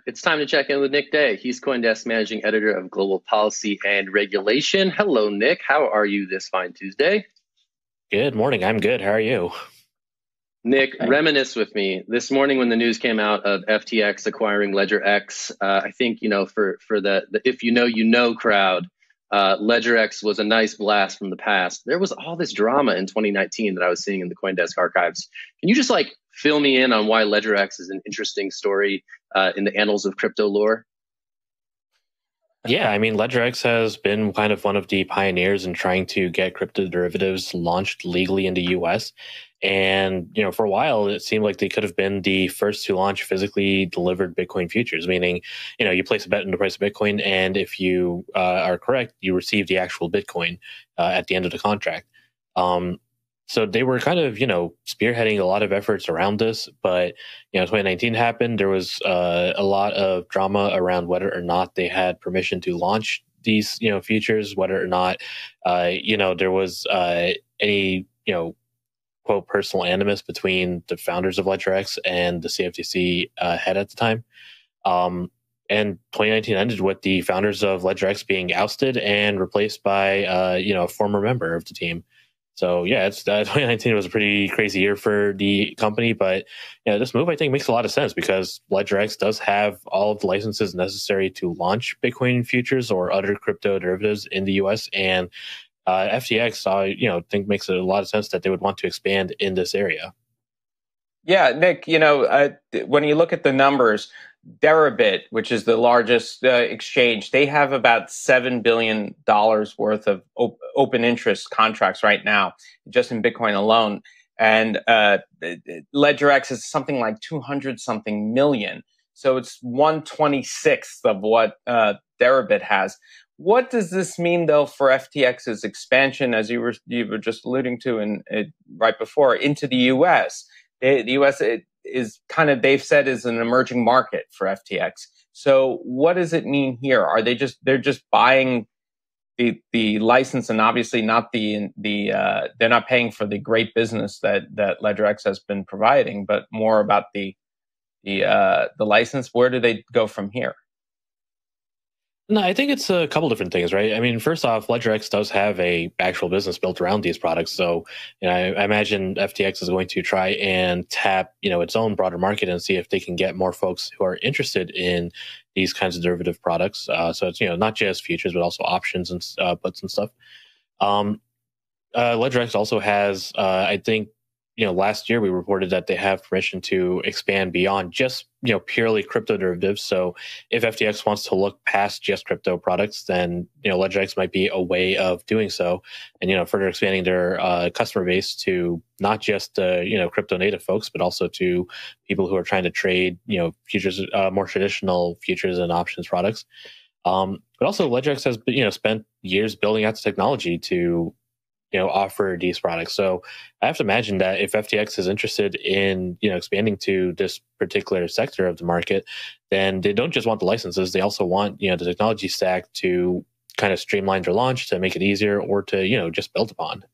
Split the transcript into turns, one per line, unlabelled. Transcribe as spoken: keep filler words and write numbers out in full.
It's time to check in with Nick Day. He's CoinDesk Managing Editor of Global Policy and Regulation. Hello, Nick. How are you this fine Tuesday?
Good morning. I'm good. How are you?
Nick, reminisce with me. This morning when the news came out of F T X acquiring LedgerX, uh, I think, you know, for, for the, the if you know, you know crowd, uh, LedgerX was a nice blast from the past. There was all this drama in twenty nineteen that I was seeing in the CoinDesk archives. Can you just like fill me in on why LedgerX is an interesting story uh, in the annals of crypto lore?
Yeah, I mean, LedgerX has been kind of one of the pioneers in trying to get crypto derivatives launched legally in the U S. And, you know, for a while, it seemed like they could have been the first to launch physically delivered Bitcoin futures, meaning, you know, you place a bet in the price of Bitcoin, and if you uh, are correct, you receive the actual Bitcoin uh, at the end of the contract. Um, So they were kind of, you know, spearheading a lot of efforts around this. But, you know, twenty nineteen happened. There was uh, a lot of drama around whether or not they had permission to launch these, you know, futures, whether or not, uh, you know, there was uh, any, you know, quote, personal animus between the founders of LedgerX and the C F T C uh, head at the time. Um, and twenty nineteen ended with the founders of LedgerX being ousted and replaced by, uh, you know, a former member of the team. So yeah, it's uh, twenty nineteen was a pretty crazy year for the company, but you know, this move I think makes a lot of sense because LedgerX does have all of the licenses necessary to launch Bitcoin futures or other crypto derivatives in the U S, and uh, F T X, I you know think makes a lot of sense that they would want to expand in this area.
Yeah, Nick, you know, uh, when you look at the numbers, Deribit, which is the largest uh, exchange, they have about seven billion dollars worth of op- open interest contracts right now, just in Bitcoin alone. And uh, LedgerX is something like two hundred something million. So it's one twenty-sixth of what uh, Deribit has. What does this mean, though, for F T X's expansion, as you were you were just alluding to in, in right before, into the U S? The, the U S is kind of, they've said, is an emerging market for F T X. So what does it mean here? Are they just they're just buying the the license, and obviously not the the uh, they're not paying for the great business that that LedgerX has been providing, but more about the the uh, the license? Where do they go from here?
No, I think it's a couple different things, right? I mean, first off, LedgerX does have a actual business built around these products, so you know, I, I imagine F T X is going to try and tap, you know, its own broader market and see if they can get more folks who are interested in these kinds of derivative products. Uh, so it's, you know, not just futures, but also options and uh, puts and stuff. Um, uh, LedgerX also has, uh, I think, you know, last year we reported that they have permission to expand beyond just, you know, purely crypto derivatives. So if F T X wants to look past just crypto products, then, you know, LedgerX might be a way of doing so, and, you know, further expanding their uh, customer base to not just, uh, you know, crypto native folks, but also to people who are trying to trade, you know, futures, uh, more traditional futures and options products. Um, but also LedgerX has, you know, spent years building out the technology to, you know, offer these products. So I have to imagine that if F T X is interested in, you know, expanding to this particular sector of the market, then they don't just want the licenses. They also want, you know, the technology stack to kind of streamline their launch, to make it easier, or to, you know, just build upon.